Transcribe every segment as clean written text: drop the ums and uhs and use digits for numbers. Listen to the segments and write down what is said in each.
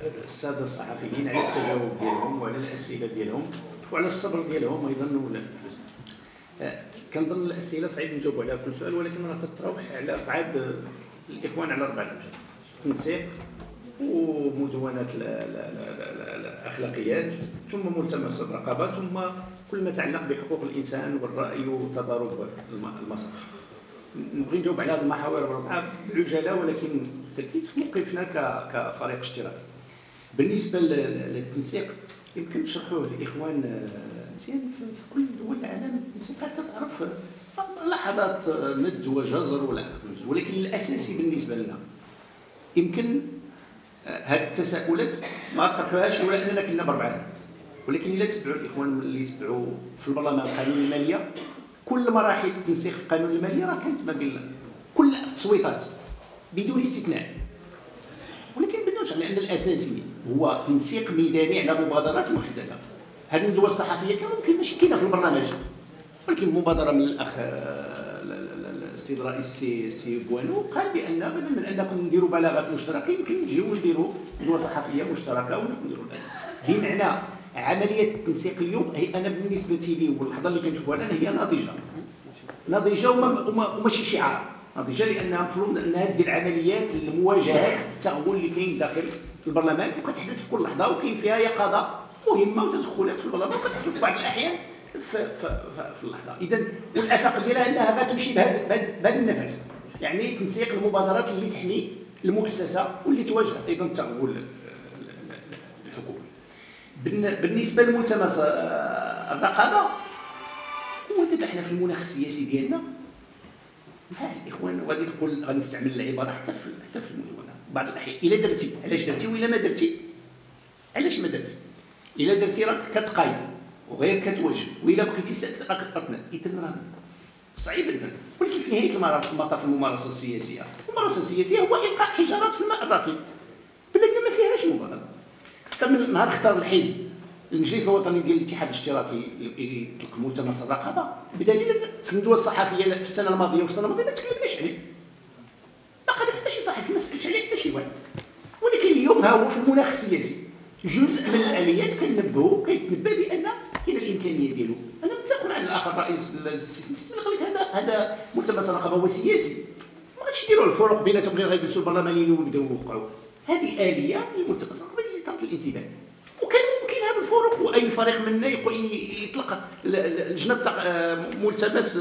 الساده الصحفيين على التجاوب ديالهم وعلى الاسئله ديالهم وعلى الصبر ديالهم ايضا. كنظن الاسئله صعيب نجاوب على كل سؤال، ولكن راه تتراوح على بعض الاخوان على 4 الابجاد: تنسيق ومدونه الاخلاقيات ثم ملتمس الرقابه ثم كل ما يتعلق بحقوق الانسان والراي وتضارب المصالح. نبغي نجاوب على هذه المحاور ب4 بعجاله، ولكن بالتركيز في موقفنا كفريق اشتراكي. بالنسبه للتنسيق يمكن نشرحوه للاخوان مزيان في كل دول العالم. التنسيق حتى تعرف لحظات مد وجزر ولا، ولكن الاساسي بالنسبه لنا يمكن هذه التساؤلات ما طرحوهاش ولا اننا كنا ب4، ولكن الا تبعوا الاخوان اللي يتبعوا في البرلمان قانون الماليه، كل مراحل التنسيق في قانون الماليه راه كانت ما بين كل التصويتات بدون استثناء، ولكن بدون لان الاساسي هو تنسيق ميداني على مبادرات محدده. هذه الندوه الصحفيه كان ممكن ماشي كاينه في البرنامج، ولكن مبادره من الاخ السيد رئيس سي بوانو قال بان بدل من انكم نديروا بلاغات مشتركه يمكن نجيو نديروا ندوه صحفيه مشتركه ونديروا ذلك. بمعنى عمليه التنسيق اليوم هي انا بالنسبه لي واللحظه اللي كنشوفها الان هي ناضجه وماشي شعار، ناضجه لانها المفروض انها دير عمليات لمواجهه التغول اللي كاين داخل البرلمان وكتحدث في كل لحظه، وكاين فيها يقظه مهمه وتدخلات في البرلمان وكتحصل في بعض الاحيان في اللحظه. اذا والافاق ديالها انها غتمشي بهذا النفس، يعني تنسيق المبادرات اللي تحمي المؤسسه واللي تواجه ايضا التغول الحكومي. بالنسبه لملتمس الرقابه، هو دابا حنا في المناخ السياسي ديالنا الاخوان غادي نستعمل العباره حتى في المدونه بعض الاحيان الا درتي علاش درتي والا ما درتي علاش ما درتي، الا درتي راك كتقايم وغير كتواجه، والا بقيتي ساكت راك كتناض. اذا راه صعيب جدا، ولكن في نهايه المطاف الممارسه السياسيه هو القاء حجارات في الماء الراكد. بلادنا ما فيهاش مبادره. فمن نهار اختار الحزب المجلس الوطني ديال الاتحاد الاشتراكي يطلق ملتمس الرقابه، بدليل في الندوه الصحفيه في السنه الماضيه ما تكلمناش عليه، ما قال حتى شي صحفي ما سالش عليه حتى شي واحد. ولكن اليوم ها هو في المناخ السياسي جزء من الاليات كيتنبأ بان كاين الامكانيه ديالو. انا متفق مع الاخ الرئيس السيسي قال لك هذا ملتمس الرقابه هو سياسي، ما غاديش يديروا الفروق بيناتهم غير غيجلسوا البرلمانيين ويبداو يوقعوا. هذه اليه للملتمس الرقابه اللي طرت الانتباه، وكان ممكن هذا الفروق واي فريق منا يطلق لجنه ملتمس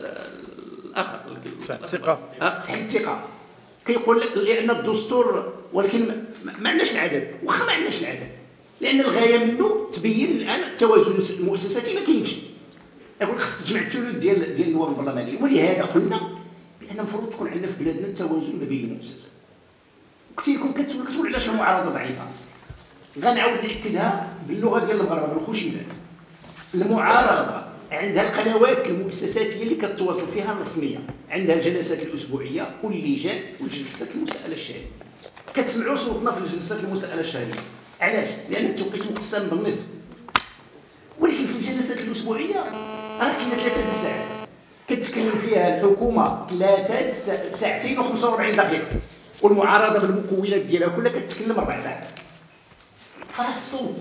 الاخر سحب الثقه. سحب الثقه كيقول لان الدستور، ولكن ما عندناش العدد، واخا ما عندناش العدد لان الغايه منه تبين الان التوازن المؤسساتي ما كاينش. يقول خصك تجمع الثلث ديال النواب البرلمانيين، ولهذا قلنا بان المفروض تكون عندنا في بلادنا التوازن ما بين المؤسسات. كثير يكون كتقول علاش المعارضه ضعيفه، غنعاود ناكدها باللغه ديال المغاربه بالخشيمات. المعارضه عندها القنوات المؤسساتيه اللي كتواصل فيها الرسميه، عندها الجلسات الاسبوعيه واللجان والجلسات المساءله الشهريه. كتسمعوا صوتنا في الجلسات المساءله الشهريه، علاش؟ لان التوقيت مقسم بالنصف، ولكن في الجلسات الاسبوعيه راه كاينه 3 الساعات كتكلم فيها الحكومه 3 ساعتين و45 دقيقه، والمعارضه بالمكونات ديالها كلها كتكلم 4 ساعات. فراه الصوت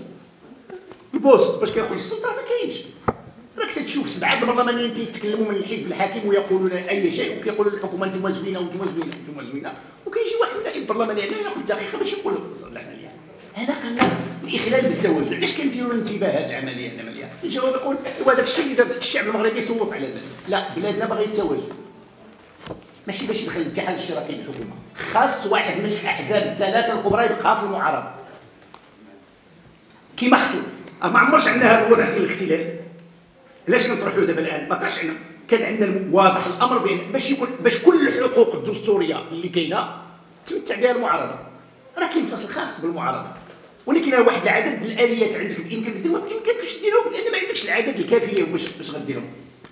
البوست باش كيخرج الصوت راه ما كاينش. راك تشوف 7 البرلمانيين تيتكلموا من الحزب الحاكم ويقولون اي شيء، وكيقولوا للحكومه انتم زوينه وانتم زوينه وانتم زوينه، وكيجي واحد نائب برلماني عليه ياخذ دقيقه باش يقول العمليه. هذا قلنا الاخلال بالتوازن. علاش كنديروا الانتباه هذه العمليه؟ الجواب يقول وهذاك الشيء اللي دار الشعب المغربي صوت على ذلك. لا، بلادنا باغي التوازن، ماشي باش يدخل الاتحاد الاشتراكي للحكومه. خاص واحد من الاحزاب ال3 الكبرى يبقى في المعارضه كيما حصل. ما عمرش عندنا هذا الوضع ديال الاختلال. علاش كنطرحوا دابا الان؟ ما طرحش عندنا، كان عندنا واضح الامر بين باش كل الحقوق الدستوريه اللي كاينه تمتع بها المعارضه. راه كاين فصل خاص بالمعارضه، ولكن راه واحد العدد الاليات عندك بامكانك ديرهم، ما بامكانكش ديرهم لان ما عندكش العدد الكافي لهم باش غديرهم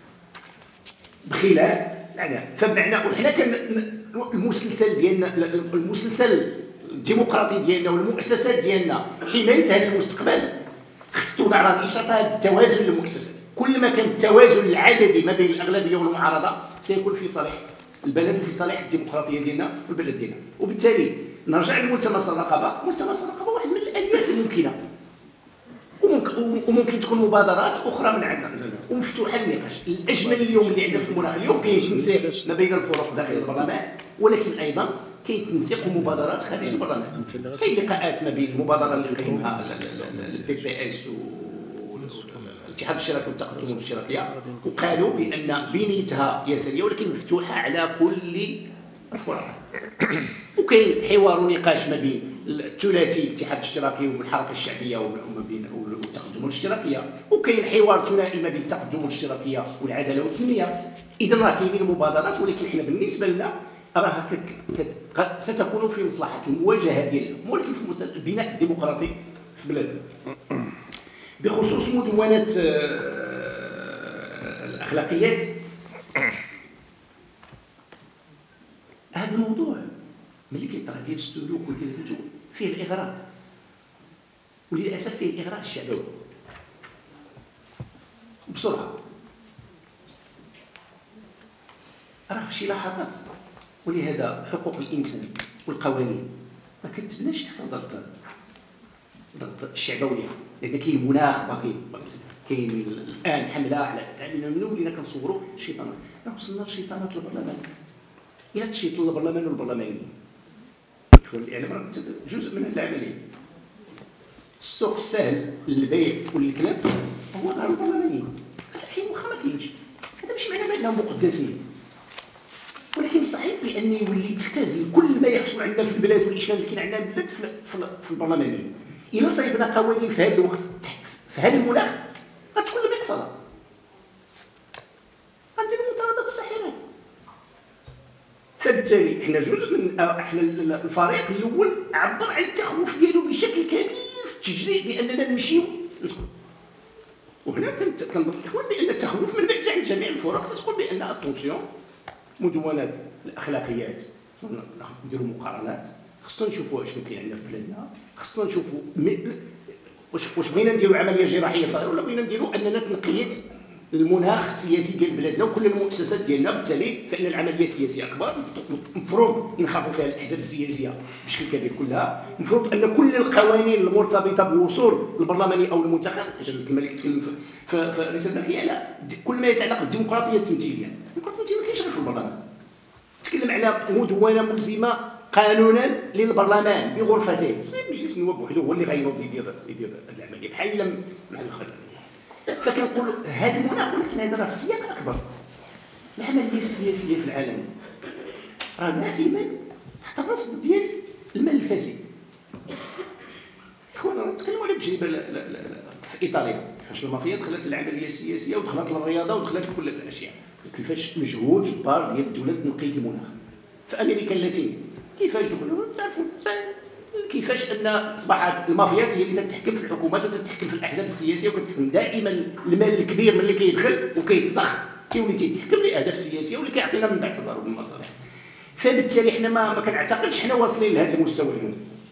بخلاف العناء. فبمعنى وحنا كان المسلسل ديالنا، المسلسل الديمقراطي ديالنا والمؤسسات ديالنا حمايتها للمستقبل خص توضع راه الاشاره هذا التوازن للمؤسسات. كل ما كان التوازن العددي ما بين الاغلبيه والمعارضه سيكون في صالح البلد وفي صالح الديمقراطيه ديالنا والبلد ديالنا. وبالتالي نرجع لملتمس الرقابه. ملتمس الرقابه واحد من الاليات الممكنه، وممكن تكون مبادرات اخرى من عندنا ومفتوحه للنقاش. الاجمل اليوم اللي عندنا في المناخ اليوم كاين تنسيق ما بين الفرق داخل البرلمان، ولكن ايضا كاين تنسيق ومبادرات خارج البرلمان. كاين لقاءات ما بين المبادره اللي قيمها الدي بي اس والاتحاد الاشتراكي والتقدم الاشتراكيه، وقالوا بان بنيتها يساريه ولكن مفتوحه على كل الفرق. وكاين حوار ونقاش ما بين الثلاثي الاتحاد الاشتراكي والحركه الشعبيه وما بين والتقدم الاشتراكيه، وكاين حوار ثنائي ما بين التقدم الاشتراكيه والعداله والتنميه. اذا راه كاينين مبادرات، ولكن حنا بالنسبه لنا راها ستكون في مصلحه المواجهه ديال ولكن في البناء الديمقراطي في بلادنا. بخصوص مدونه الاخلاقيات، هذا الموضوع ملي كيطرح ديال السلوك وديال الهجوم فيه الاغراء، وللاسف فيه الاغراء الشعبوي بسرعه. راه في شي لحظات، ولهذا حقوق الانسان والقوانين ما كتبناش تحت ضغط الشعبويه، لان كاين مناخ باقي، كاين الان حمله على من ولينا كنصوروا الشيطانات. راه وصلنا لشيطانات البرلمان، الى تشيط البرلمان والبرلمانيين. الاعلام راه جزء من هذه العمليه. السوق السهل للبيع والكلام هو دار البرلمانيين. الحين واخا ما كاينش، هذا ماشي معناه بانهم مقدسين، ولكن صحيح بان يولي تختزل كل ما يحصل عندنا في البلاد والاشكال اللي كاين عندنا البلاد في البرلمانيين. الى صايبنا قوانين في هذا الوقت في هذا المناخ غتكون المقصده، غنديروا مطاردات الساحرات. فبالتالي احنا جزء من احنا الفريق الاول عبر عن التخوف ديالو بشكل كبير في التجزئه باننا نمشيو، وهنا كنظن الاخوان بان التخوف من بعد عند جميع الفرق تقول بان اتونسيون مدونات الاخلاقيات نديروا مقارنات، خصنا نشوفوا شنو كاين عندنا في بلادنا، خصنا نشوفوا واش بغينا نديروا عمليه جراحيه صغيره ولا بغينا نديروا اننا تنقية المناخ السياسي ديال بلادنا وكل المؤسسات ديالنا. بالتالي فان العمليه السياسيه اكبر، المفروض ينخرطوا فيها الاحزاب السياسيه بشكل كبير كلها، المفروض ان كل القوانين المرتبطه بوصول البرلماني او المنتخب، كما اللي كتكلم في رسالتك هي على كل ما يتعلق بالديمقراطيه التمثيليه. الديمقراطيه التمثيليه ما كاينش غير في البرلمان، تكلم على مدونه ملزمه قانونا للبرلمان بغرفته، مجلس النواب وحده هو اللي غينوض يدير العمليه بحال لم مع الخلل. فكنقولوا هذا المناخ، ولكن هذا راه في سياق اكبر. العمليه السياسيه في العالم راه دائما تحت الرصد ديال المال الفاسد. اخوانا راه نتكلموا على تجربه في ايطاليا، فاش المافيا دخلت للعمليه السياسيه ودخلت للرياضه ودخلت لكل الاشياء، كيفاش مجهود جبار ديال الدوله تنقيه المناخ. في امريكا اللاتينيه كيفاش دخلوا تعرفوا كيفاش ان اصبحت المافيات هي اللي تتحكم في الحكومات وتتحكم في الاحزاب السياسيه وكتحكم دائما المال الكبير ملي كيدخل وكيتضخ كيولي تيتحكم لاهداف سياسيه واللي كيعطينا من بعد تضارب المصالح. فبالتالي حنا ما كنعتقدش حنا واصلين لهذا المستوى اليوم،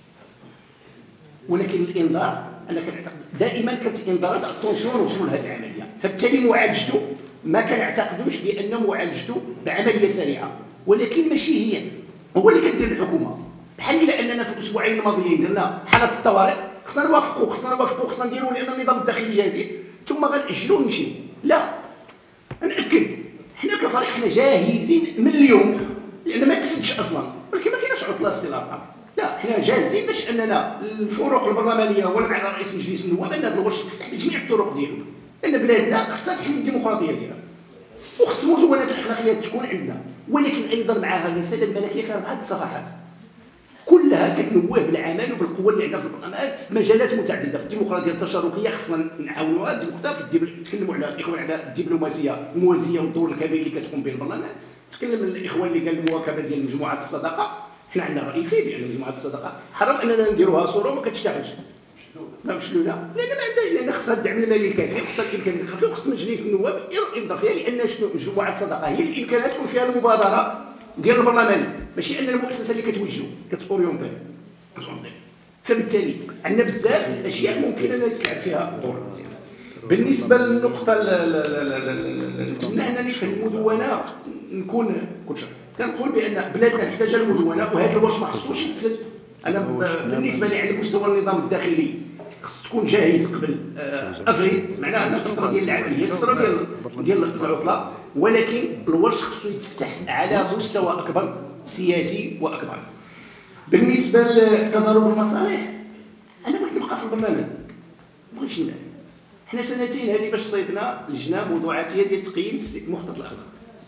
ولكن الانذار انا كنعتقد دائما كانت انذارات اتونسيون وصلوا لهذه العمليه. فبالتالي معالجته ما كنعتقدوش بان معالجته بعمليه سريعه، ولكن ماشي هو اللي كدير الحكومه. بحال الى اننا في الاسبوعين الماضيين درنا حاله الطوارئ، خصنا نوافقوا خصنا نديروا لان النظام الداخلي جاهزين ثم غنأجلوا ونمشيو. لا، نأكد حنا كفريق حنا جاهزين من اليوم، لان ما تسدش اصلا، ولكن ما كايناش عطله استراحه. لا، حنا جاهزين باش اننا الفروق البرلمانيه ولا مع رئيس مجلس النواب ان هذا الغش تفتح بجميع الطرق ديالو، لان بلادنا خصها تحمي الديمقراطيه ديالها وخص مدونات الاخلاقيات تكون عندنا. ولكن ايضا معها الرساله الملكيه فيها بعض الصفحات كلها كتنوه بالعمل وبالقوه اللي عندنا في البرلمان في مجالات متعدده. في الديمقراطيه التشاركيه خصنا نعاونوها، تكلموا على الاخوان على الدبلوماسيه الموازيه والدور الكبير اللي كتقوم به البرلمان. تكلم الاخوان اللي قال المواكبه ديال مجموعه الصداقه، حنا عندنا راي فيه بان مجموعه الصداقه حرام اننا نديروها صوره وما كتشتغلش. ما مشلوله لان خصها الدعم المالي الكافي وخصها الامكانيات الكافيه وخص مجلس النواب ينظر فيها، لان شنو مجموعه الصداقه هي الامكانات تكون فيها المبادره ديال البرلماني، ماشي ان المؤسسه اللي كتوجهو كتوريونتي. فبالتالي عندنا بزاف الاشياء ممكن انها تلعب فيها دور. بالنسبه للنقطه نتمنى انني في المدونه نكون كنقول بان بلادنا محتاجه المدونه، وهذا الواش ما خصوش يتسد. انا بالنسبه لي على مستوى النظام الداخلي خص تكون جاهز قبل افريل، معناها الفتره ديال العمليه، الفتره ديال العطله، ولكن الورش خصو يتفتح على مستوى اكبر سياسي واكبر. بالنسبه لتضارب المصالح، انا بغيت نبقى في البرلمان، ما بغيتش نبعد. حنا سنتين هذه باش صيدنا لجنه موضوعاتيه ديال تقييم المخطط الاخضر،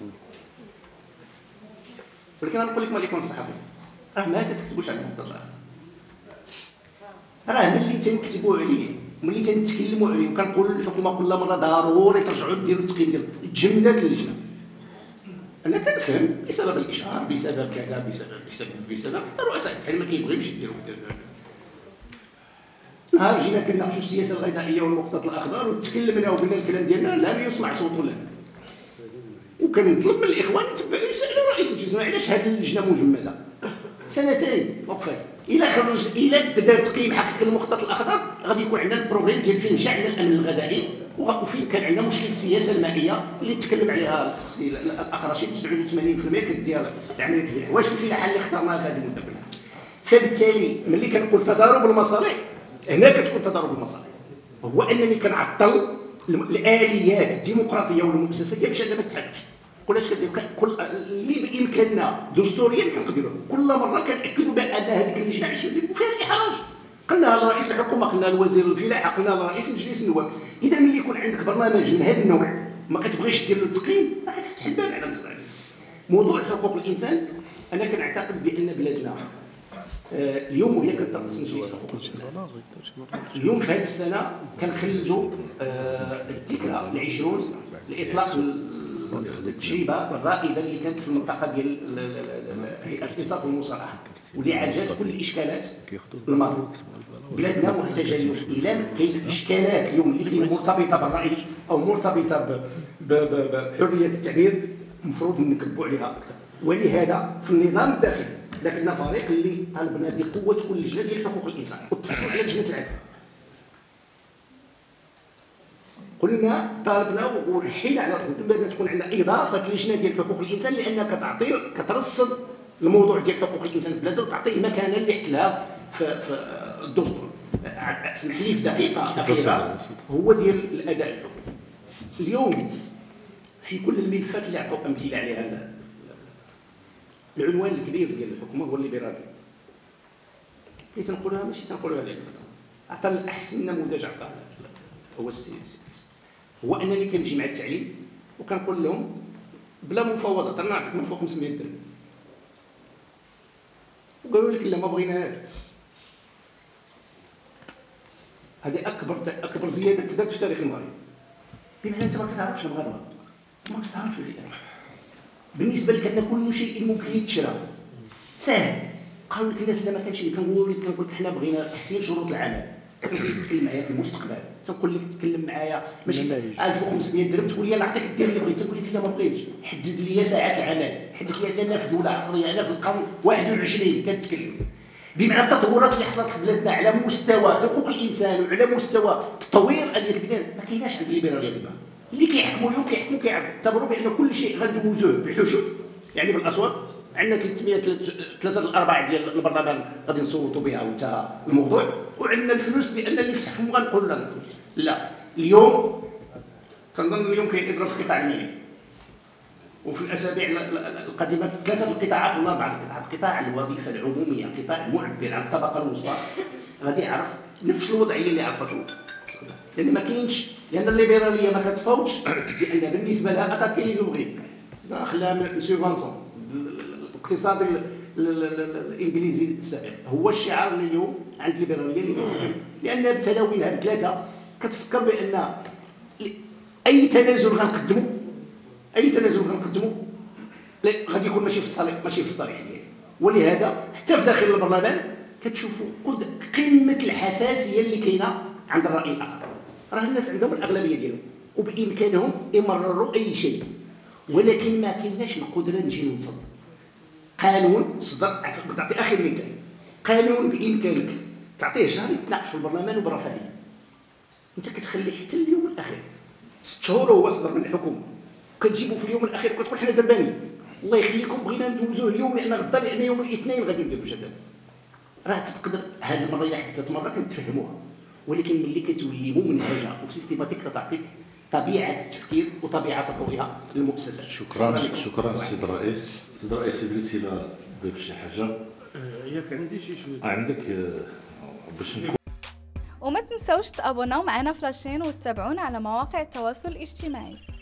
ولكن انا نقول لكم عليكم الصحافه، راه ما تكتبوش على المخطط الاخضر، راه ملي تنكتبوا عليه ملي تنتكلموا عليه، وكنقولوا للحكومه كل مره ضروري ترجعوا ديروا التقييم ديال تجمدات اللجنه. انا كنفهم بسبب الاشهار، بسبب كذا، بسبب حتى رؤساء التحرير ما كيبغيوش يديروا. نهار جينا كنناقشوا السياسه الغذائيه والمخطط الاخضر وتكلمنا وقلنا الكلام ديالنا لم يسمع صوت لنا، وكنطلب من الاخوان يتبعوا يسالوا رئيس الجزيره علاش هذه اللجنه مجمده سنتين وقفات. الى دار تقييم حقيقي المخطط الاخضر غادي يكون عندنا البروبليم ديال فين مشى عندنا الامن الغذائي، وفين كان عندنا مشكل السياسه المائيه اللي تكلم عليها السي الاخ رشيد. 89% كدير العمليه الفلاحه، واش الفلاحه اللي اخترناها في هذه المده كلها؟ فبالتالي ملي كنقول تضارب المصالح، هنا كتكون تضارب المصالح هو انني كنعطل الاليات الديمقراطيه والمؤسسات باش انها ما تتحركش. كلش كندير كل اللي بامكاننا دستوريا كنقدروا، كل مره كناكدوا بان هذيك اللجنه فيها الاحراج. قلناها لرئيس الحكومه، قلناها لوزير الفلاحه، قلناها لرئيس مجلس النواب. اذا ملي يكون عندك برنامج من هذا النوع ما كتبغيش دير له التقييم، ما كتفتح الباب على مصراعي. موضوع حقوق الانسان، انا كنعتقد بان بلادنا اليوم وهي كترأس مجلس حقوق الانسان، اليوم في هذه السنه كنخلدوا الذكرى العشرون لاطلاق التجربه الرائده اللي كانت في المنطقه ديال هيئه الانصاف والمصالحه، واللي عالجت كل الاشكالات الماضيه. بلادنا محتاجه اليوم الى كاين اشكالات اليوم اللي كاينه مرتبطه بالراي او مرتبطه بحريه التعبير، المفروض نكبوا عليها اكثر. ولهذا في النظام الداخلي لكننا فريق اللي طالبنا بقوه كل لجنه ديال حقوق الانسان والتفصيل على لجنه العدل. قلنا طالبنا وحينا على بان تكون عندنا اضافه لجنه ديال حقوق الانسان، لانها كترصد الموضوع ديال حقوق الانسان في بلادنا وتعطيه المكانه اللي احتلها في الدستور. اسمح لي في دقيقه اخيره، هو ديال الاداء الحكومي. اليوم في كل الملفات اللي عطوا امثله عليها، العنوان الكبير ديال الحكومه هو الليبراليه. اللي تنقولها ماشي تنقولها لك، عطى الاحسن نموذج عطاه هو السياسي، هو انني كنجي مع التعليم وكنقول لهم بلا مفاوضات انا نعطيك من فوق 500 درهم، وقالوا لك لا ما بغيناهاش. هذه اكبر زياده تزاد في تاريخ المغرب، بمعنى انت ما كتعرفش المغاربه، ما كتعرفش الفئه. بالنسبه لك ان كل شيء ممكن يتشرى ساهل. قالوا لك الناس لا ما كانش اللي كنقول لك حنا بغينا تحسين شروط العمل، كنبغيك تتكلم معايا في المستقبل، تنقول لك تتكلم معايا ماشي 1500 درهم تقول لي نعطيك دير اللي بغيت، تنقول لك لا ما بغيتش، حدد لي ساعات العمل، حدد لي اننا في دوله عصريه، انا في القرن 21 كنتكلم. بمعنى التطورات اللي حصلت في بلادنا على مستوى حقوق الانسان وعلى مستوى تطوير اليه البلاد ما كايناش عند الليبراليه في المغرب. اللي كيحكموا اليوم كيحكموا كيعتبروا بان كل شيء غندوزوه بالحشود، يعني بالاصوات. عندنا 3 4 ديال البرلمان غادي نصوتوا بها وانتهى الموضوع، وعندنا الفلوس بان اللي فتح فمو غنقول له الفلوس. لا، اليوم كنظن اليوم كاين اضراب في القطاع المالي، وفي الاسابيع القادمه 3 القطاعات ولا 4 القطاعات، قطاع الوظيفه العموميه، قطاع المعبر عن الطبقه الوسطى غادي يعرف نفس الوضعيه اللي عرفته، لان ما كاينش، لان الليبراليه ما كتفوتش بان بالنسبه لها اتاكي لي زوفغي داخل مسيو فانسون الاقتصاد الانجليزي السابق، هو الشعار اللي اليوم عند الليبراليه اللي كتكلم، لان بتناولها بثلاثه كتفكر بان اي تنازل غنقدموا غادي يكون ماشي في الصالح ديالي. ولهذا حتى في داخل البرلمان كتشوفوا قمه الحساسيه اللي كاينه عند الراي الاخر. راه الناس عندهم الاغلبيه ديالهم وبامكانهم يمرروا اي شيء، ولكن ما كايناش القدره نجي نصدر قانون. صدر نعطي اخر مثال، قانون بامكانك تعطيه شهر يتناقش في البرلمان وبرفاهيه، انت كتخليه حتى اليوم الاخير 6 شهور وهو صدر من الحكومه، وكتجيبو في اليوم الاخير وكتقول حنا زبانين. الله يخليكم بغينا ندوزوه اليوم لان غدا، لان يوم الاثنين غادي نديروا جدل. راه تقدر هذه المره الا حتى مره كنتفهموها، ولكن ملي كتولي ممنهجه وسيستيماتيك كتعطيك طبيعه التفكير وطبيعه الرؤيه للمؤسسات. شكرا السيد الرئيس. السيد الرئيس ادريس الى ضيف شي حاجه. ياك عندي شي شويه عندك باش وما تنسوش تابوناو معنا في لاشين وتتابعونا على مواقع التواصل الاجتماعي.